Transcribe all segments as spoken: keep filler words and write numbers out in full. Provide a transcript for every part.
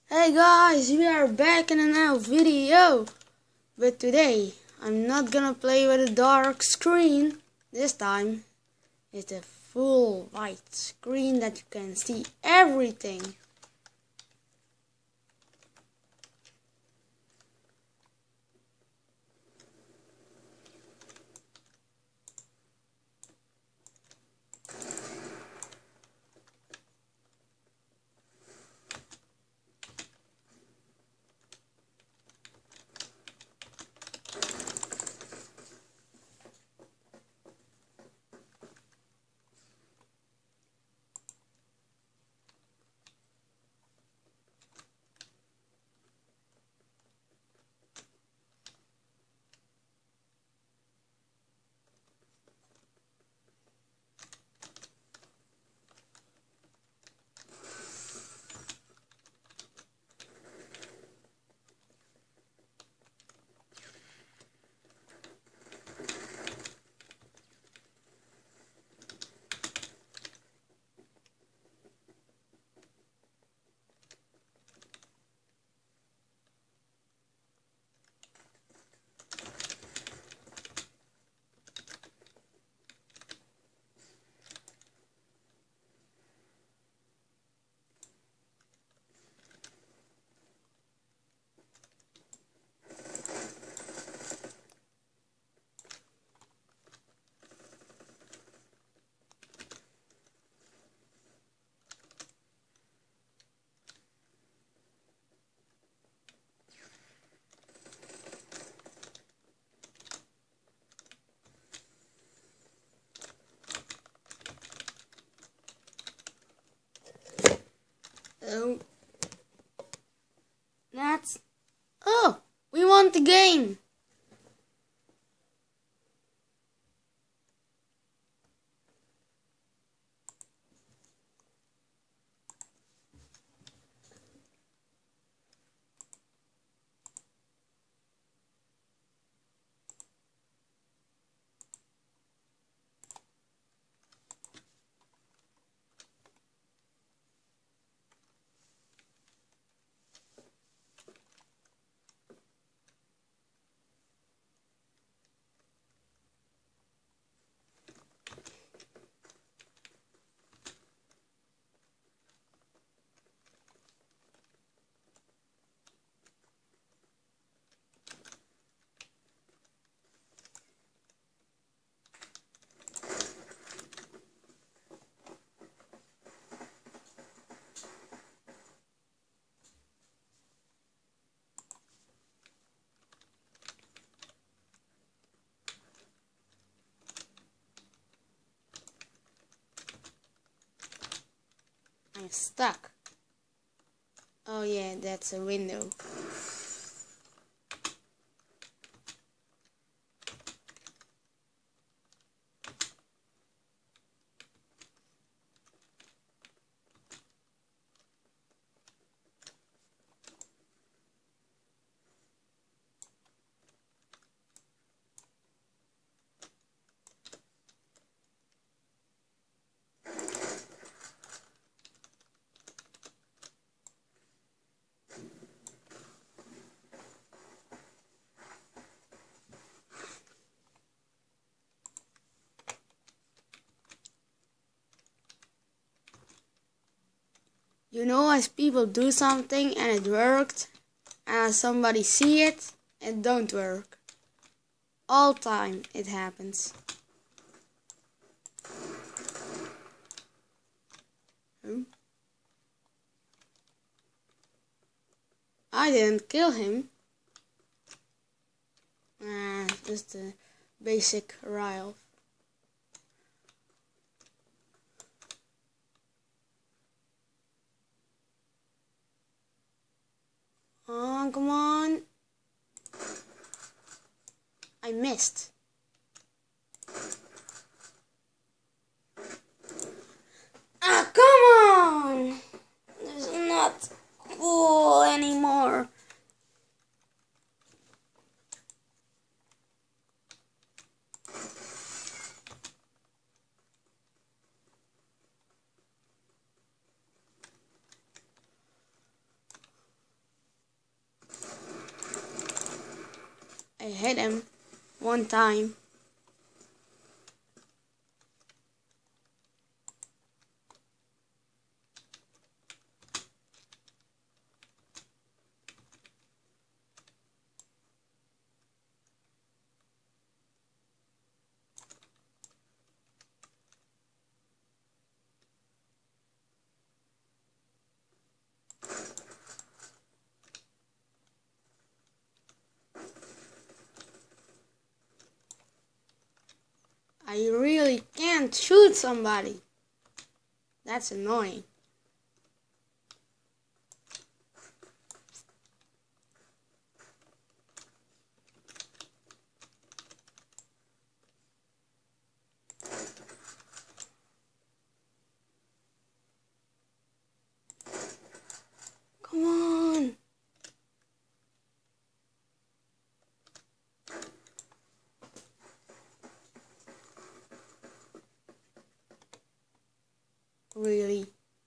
Hey guys, we are back in another video. But today, I'm not gonna play with a dark screen. This time, it's a full white screen that you can see everything. Oh, that's... Oh, we won the game. I'm stuck. Oh yeah, that's a window. You know, as people do something and it worked, and as somebody see it, it don't work. All time it happens. Hmm? I didn't kill him. Ah, just a basic Ralph. Oh, come on. I missed. Ah, come on! This is not cool anymore. I hit him one time. I really can't shoot somebody. That's annoying. Come on. Really?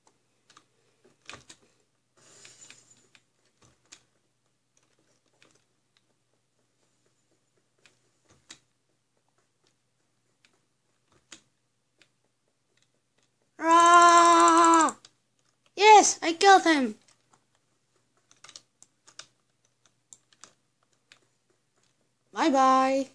Rah! Yes, I killed him. Bye bye.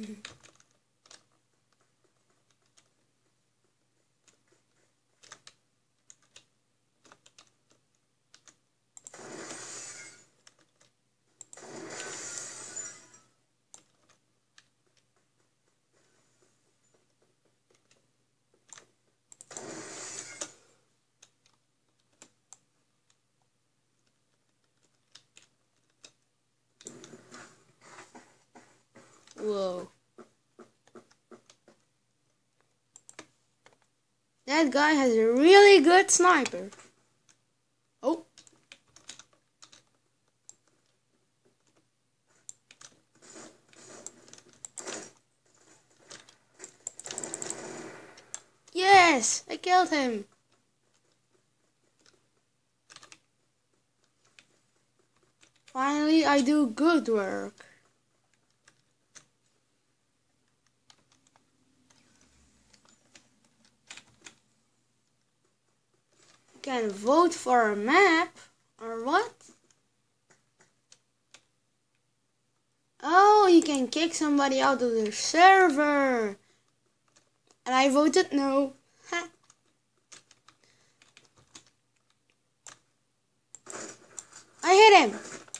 Whoa. That guy has a really good sniper. Oh. Yes, I killed him. Finally, I do good work. You can vote for a map, or what? Oh, you can kick somebody out of the server. And I voted no. Ha. I hit him.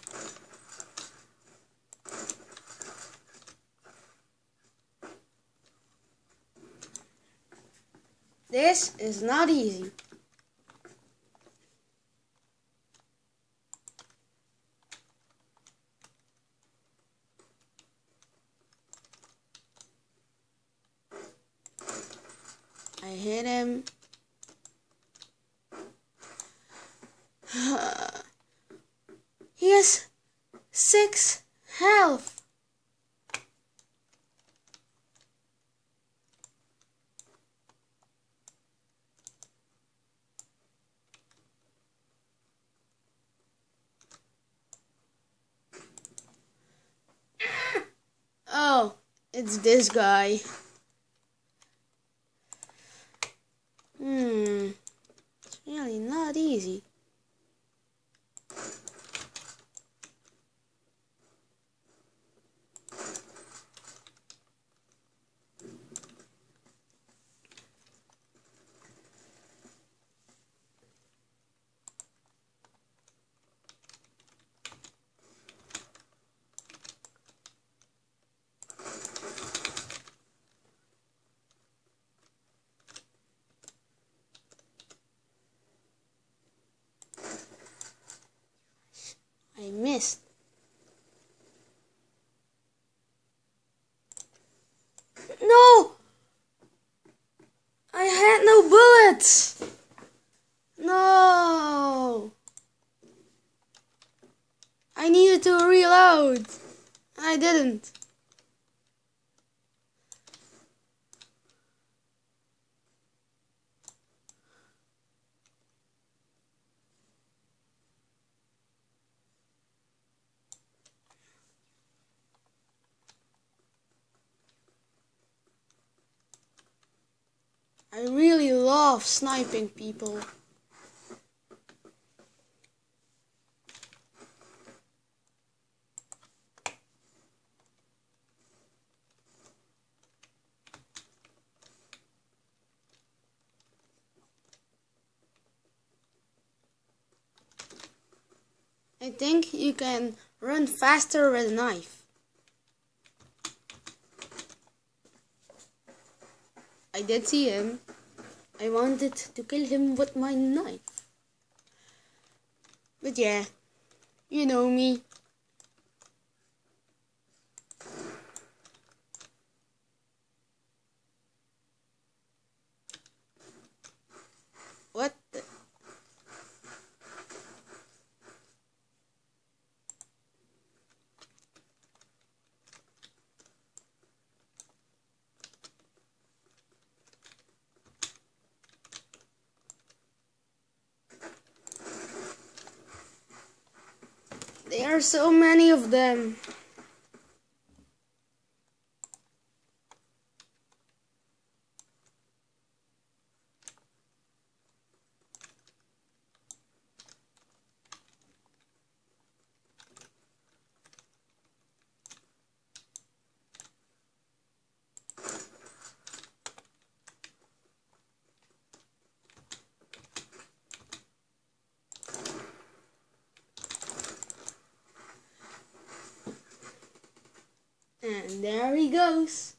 This is not easy. I hit him. He has six health. Oh, it's this guy. Hmm, it's really not easy. I missed. No! I had no bullets! No! I needed to reload. I didn't. I really love sniping people. I think you can run faster with a knife. I did see him. I wanted to kill him with my knife. But yeah, you know me. What the? There are so many of them. And there he goes.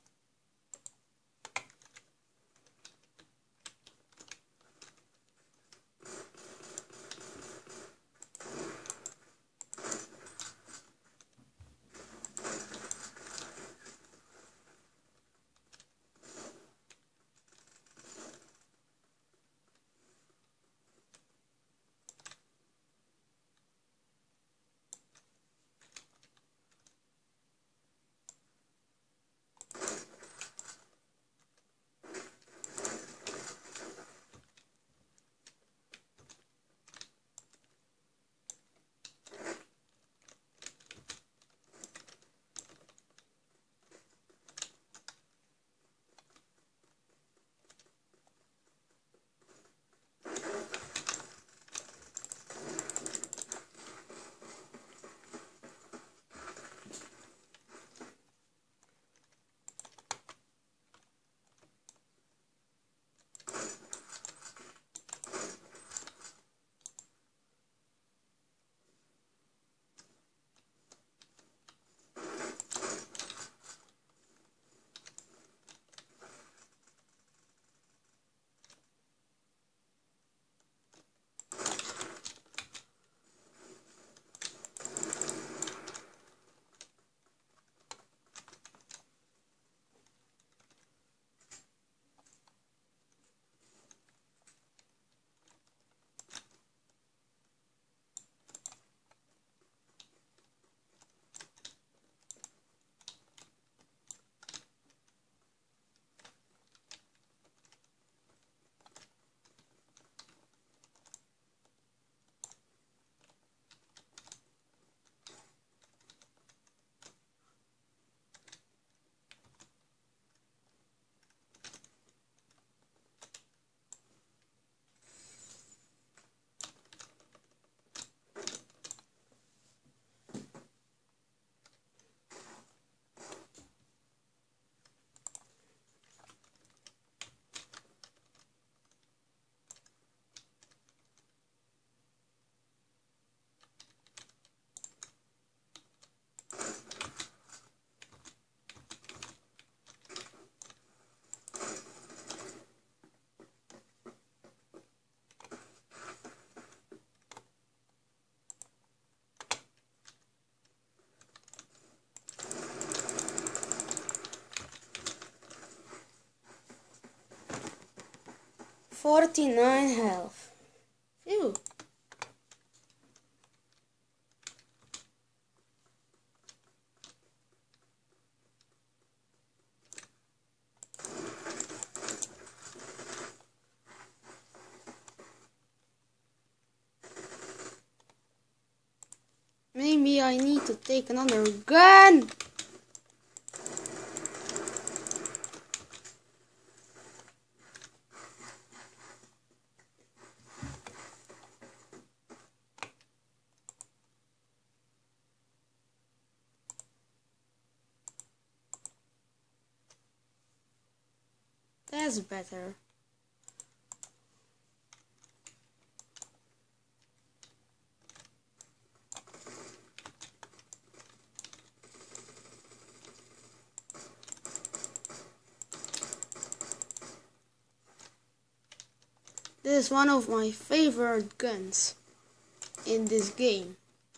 forty-nine health. Phew. Maybe I need to take another gun. That's better. This is one of my favorite guns in this game.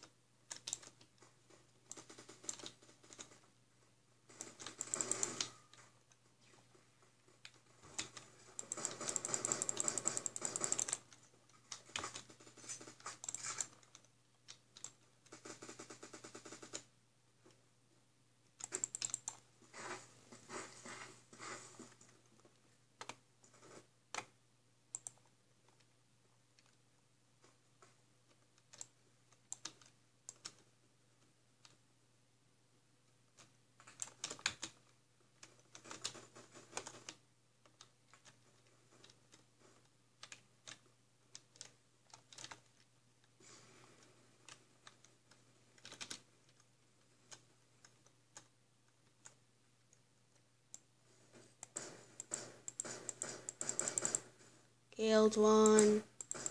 Killed one.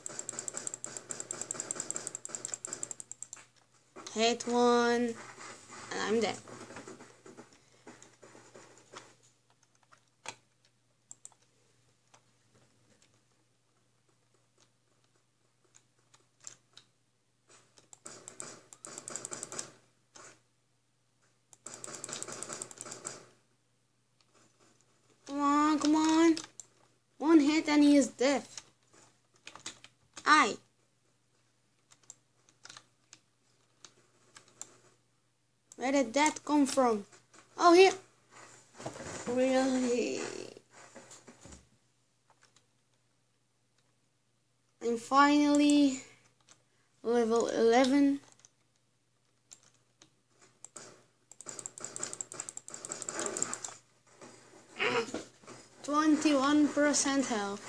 Hit one. And I'm dead. Come on, come on. One hit and he is dead. Aye. Where did that come from? Oh, here. Really? And finally, level eleven. twenty-one percent health.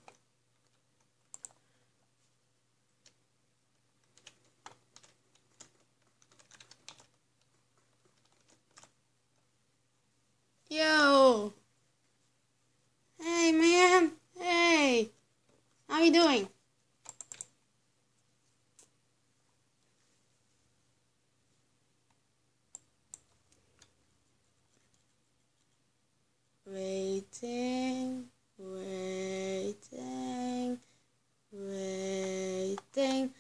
Yo! Hey man! Hey! How you doing? Waiting, waiting, waiting.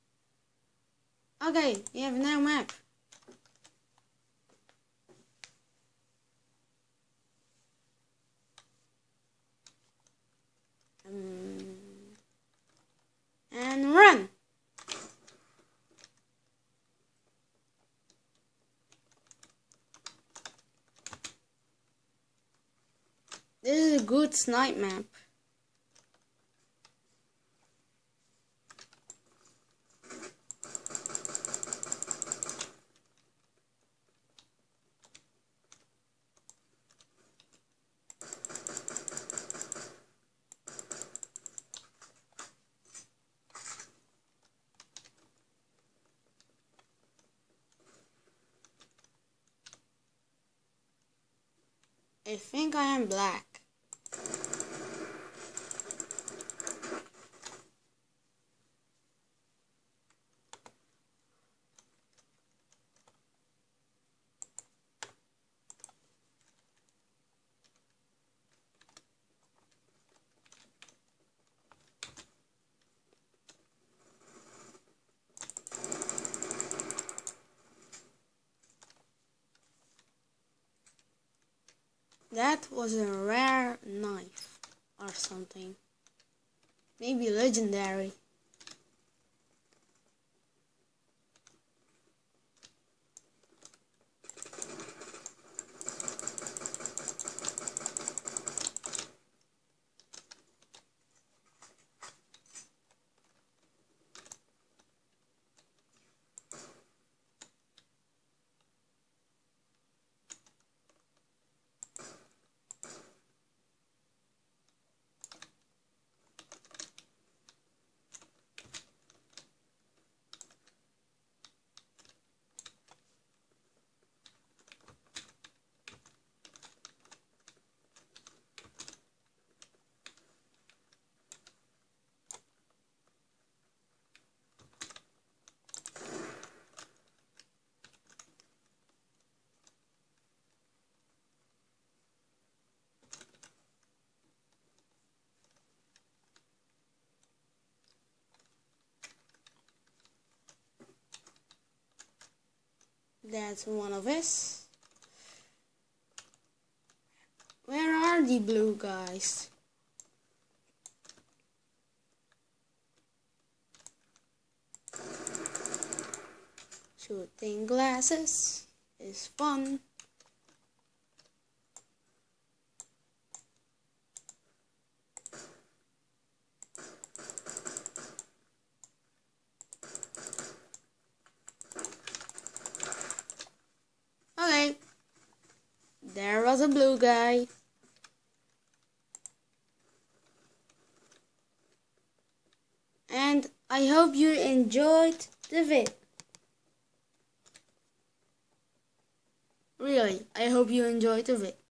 Okay, we have no map. Um, and run. This is a good snipe map. I think I am black. That was a rare knife or something. Maybe legendary. That's one of us. Where are the blue guys? Shooting glasses is fun. Okay, there was a blue guy. And I hope you enjoyed the vid. Really, I hope you enjoyed the vid.